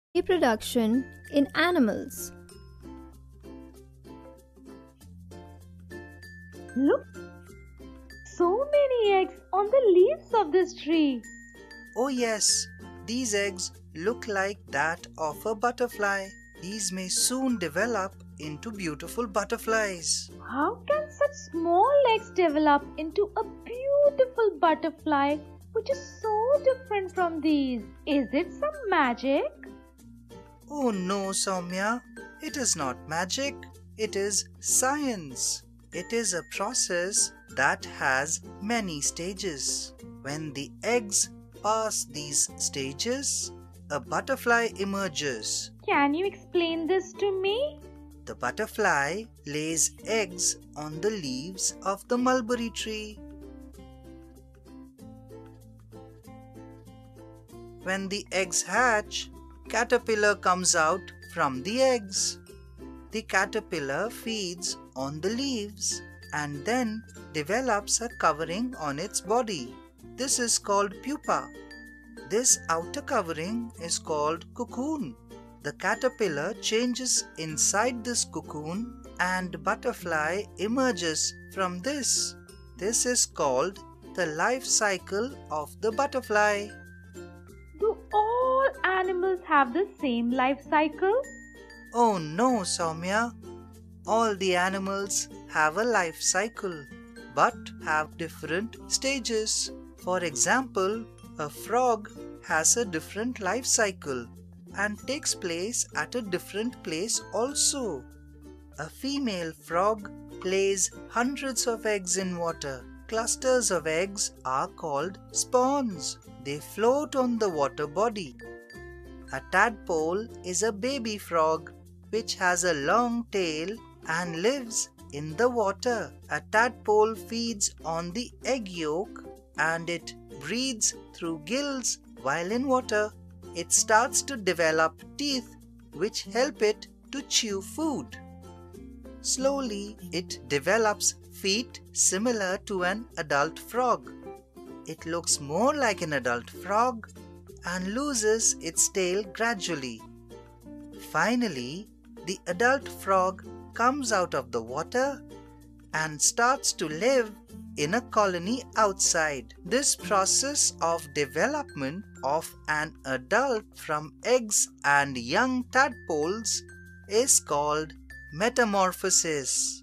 Reproduction in animals. Look, so many eggs on the leaves of this tree. Oh yes, these eggs look like that of a butterfly. These may soon develop into beautiful butterflies. How can such small eggs develop into a beautiful butterfly which is so different from these? Is it some magic? Oh no, Soumya, it is not magic, it is science. It is a process that has many stages. When the eggs pass these stages, a butterfly emerges. Can you explain this to me? The butterfly lays eggs on the leaves of the mulberry tree. When the eggs hatch, caterpillar comes out from the eggs. The caterpillar feeds on the leaves and then develops a covering on its body. This is called pupa. This outer covering is called cocoon. The caterpillar changes inside this cocoon and butterfly emerges from this. This is called the life cycle of the butterfly. Do all animals have the same life cycle? Oh no, Soumya. All the animals have a life cycle but have different stages. For example, a frog has a different life cycle and takes place at a different place also. A female frog lays hundreds of eggs in water. Clusters of eggs are called spawns. They float on the water body. A tadpole is a baby frog which has a long tail and lives in the water. A tadpole feeds on the egg yolk and it breathes through gills while in water. It starts to develop teeth which help it to chew food. Slowly, it develops feet similar to an adult frog. It looks more like an adult frog and loses its tail gradually. Finally, the adult frog comes out of the water and starts to live in a colony outside. This process of development of an adult from eggs and young tadpoles is called metamorphosis.